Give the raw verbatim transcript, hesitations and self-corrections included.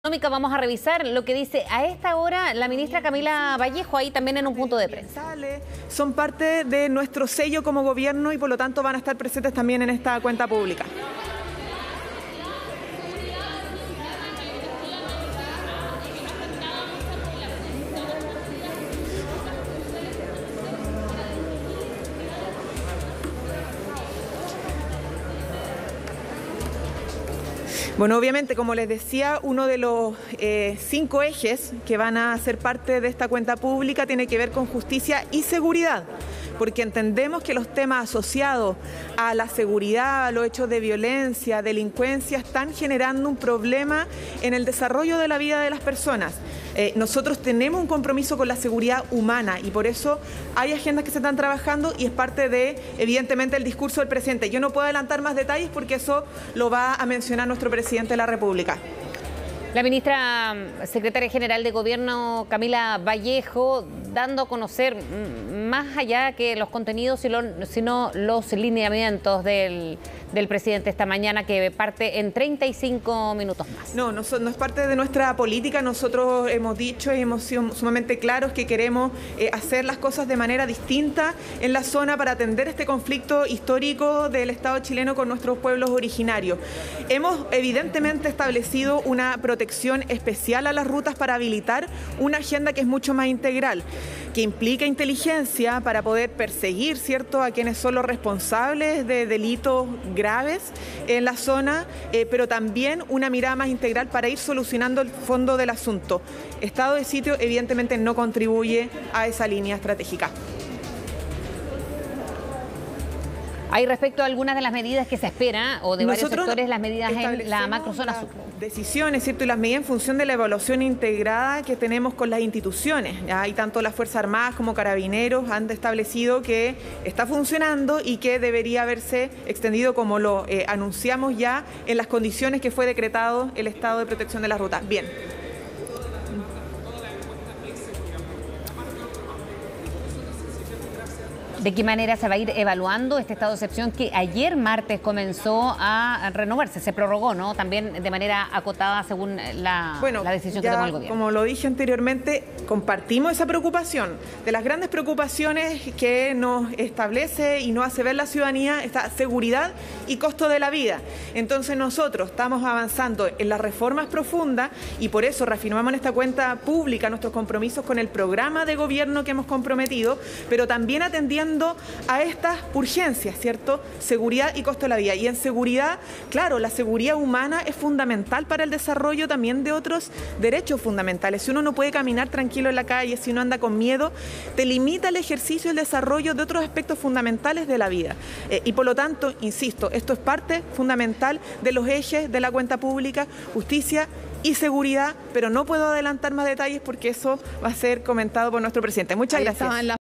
Económica. Vamos a revisar lo que dice a esta hora la ministra Camila Vallejo, ahí también en un punto de prensa. Son parte de nuestro sello como gobierno y por lo tanto van a estar presentes también en esta cuenta pública. Bueno, obviamente, como les decía, uno de los eh, cinco ejes que van a ser parte de esta cuenta pública tiene que ver con justicia y seguridad, porque entendemos que los temas asociados a la seguridad, a los hechos de violencia, delincuencia, están generando un problema en el desarrollo de la vida de las personas. Eh, nosotros tenemos un compromiso con la seguridad humana y por eso hay agendas que se están trabajando y es parte de, evidentemente, el discurso del presidente. Yo no puedo adelantar más detalles porque eso lo va a mencionar nuestro presidente de la República. La ministra secretaria general de Gobierno, Camila Vallejo, dando a conocer más allá que los contenidos, sino los lineamientos del, del presidente esta mañana, que parte en treinta y cinco minutos más. No, no, no es parte de nuestra política. Nosotros hemos dicho y hemos sido sumamente claros que queremos eh, hacer las cosas de manera distinta en la zona para atender este conflicto histórico del Estado chileno con nuestros pueblos originarios. Hemos evidentemente establecido una protección especial a las rutas para habilitar una agenda que es mucho más integral, que implica inteligencia para poder perseguir, ¿cierto?, a quienes son los responsables de delitos graves en la zona, eh, pero también una mirada más integral para ir solucionando el fondo del asunto. Estado de sitio evidentemente no contribuye a esa línea estratégica. Hay respecto a algunas de las medidas que se espera, o de varios sectores, las medidas en la macrozona sur. Decisiones, ¿cierto? Y las medidas en función de la evaluación integrada que tenemos con las instituciones. Hay tanto las Fuerzas Armadas como Carabineros han establecido que está funcionando y que debería haberse extendido, como lo eh, anunciamos ya, en las condiciones que fue decretado el estado de protección de las rutas. Bien. ¿De qué manera se va a ir evaluando este estado de excepción que ayer martes comenzó a renovarse? Se prorrogó, ¿no? También de manera acotada según la, bueno, la decisión ya, que tomó el gobierno. Como lo dije anteriormente, compartimos esa preocupación. De las grandes preocupaciones que nos establece y nos hace ver la ciudadanía está seguridad y costo de la vida. Entonces nosotros estamos avanzando en las reformas profundas y por eso reafirmamos en esta cuenta pública nuestros compromisos con el programa de gobierno que hemos comprometido, pero también atendiendo a estas urgencias, ¿cierto? Seguridad y costo de la vida. Y en seguridad, claro, la seguridad humana es fundamental para el desarrollo también de otros derechos fundamentales. Si uno no puede caminar tranquilo en la calle, si uno anda con miedo, te limita el ejercicio y el desarrollo de otros aspectos fundamentales de la vida. Eh, y por lo tanto, insisto, esto es parte fundamental de los ejes de la cuenta pública, justicia y seguridad, pero no puedo adelantar más detalles porque eso va a ser comentado por nuestro presidente. Muchas gracias.